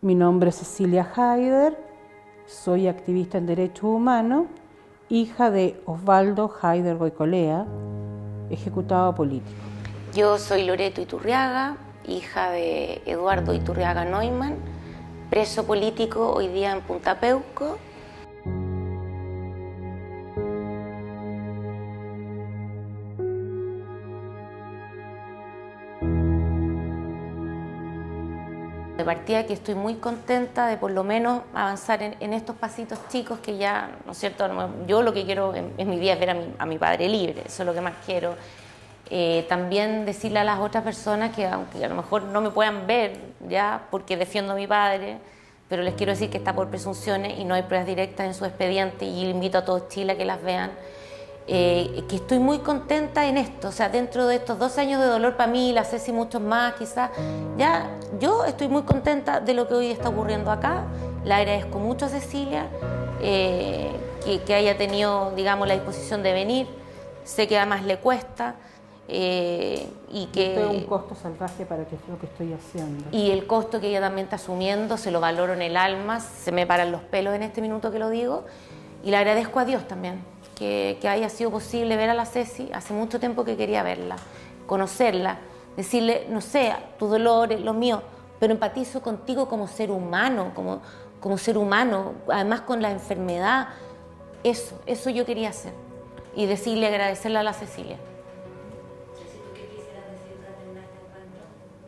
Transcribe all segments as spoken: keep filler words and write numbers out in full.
Mi nombre es Cecilia Haider, soy activista en derechos humanos, hija de Osvaldo Haider Goicolea, ejecutado político. Yo soy Loreto Iturriaga, hija de Eduardo Iturriaga Neumann, preso político hoy día en Punta Peuco. De partida que estoy muy contenta de por lo menos avanzar en, en estos pasitos chicos que ya, ¿no es cierto? Yo lo que quiero en, en mi vida es ver a mi, a mi padre libre, eso es lo que más quiero. Eh, también decirle a las otras personas que aunque a lo mejor no me puedan ver ya porque defiendo a mi padre, pero les quiero decir que está por presunciones y no hay pruebas directas en su expediente y invito a todo Chile a que las vean. Eh, que estoy muy contenta en esto, o sea, dentro de estos dos años de dolor para mí, la Ceci muchos más quizás, ya yo estoy muy contenta de lo que hoy está ocurriendo acá. Le agradezco mucho a Cecilia eh, que, que haya tenido, digamos, la disposición de venir, sé que además le cuesta eh, y que... Esto es un costo salvaje para que es lo que estoy haciendo. Y el costo que ella también está asumiendo, se lo valoro en el alma, se me paran los pelos en este minuto que lo digo, y le agradezco a Dios también. Que, que haya sido posible ver a la Ceci, hace mucho tiempo que quería verla, conocerla, decirle, no sé, tus dolores, los míos, pero empatizo contigo como ser humano, como, como ser humano, además con la enfermedad, eso, eso yo quería hacer, y decirle, agradecerle a la Cecilia. ¿Qué quisieras decir para terminar este encuentro?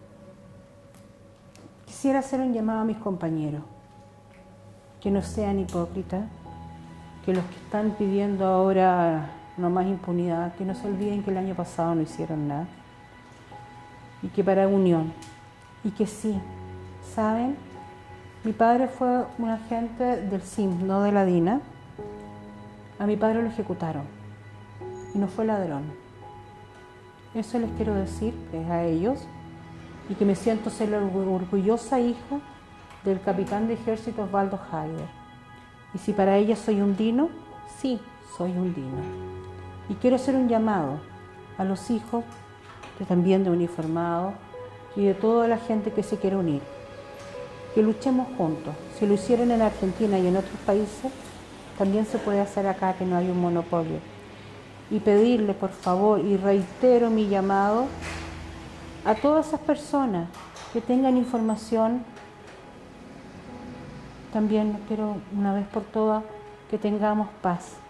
Quisiera hacer un llamado a mis compañeros, que no sean hipócritas, que los que están pidiendo ahora no más impunidad, que no se olviden que el año pasado no hicieron nada y que para unión, y que sí, ¿saben? Mi padre fue un agente del S I M, no de la DINA. A mi padre lo ejecutaron y no fue ladrón. Eso les quiero decir a ellos y que me siento ser la orgullosa hija del capitán de ejército Osvaldo Haider. Y si para ella soy un dino, sí, soy un dino. Y quiero hacer un llamado a los hijos de, también de uniformados y de toda la gente que se quiere unir. Que luchemos juntos. Si lo hicieron en Argentina y en otros países, también se puede hacer acá, que no hay un monopolio. Y pedirle, por favor, y reitero mi llamado a todas esas personas que tengan información. También quiero, una vez por todas, que tengamos paz.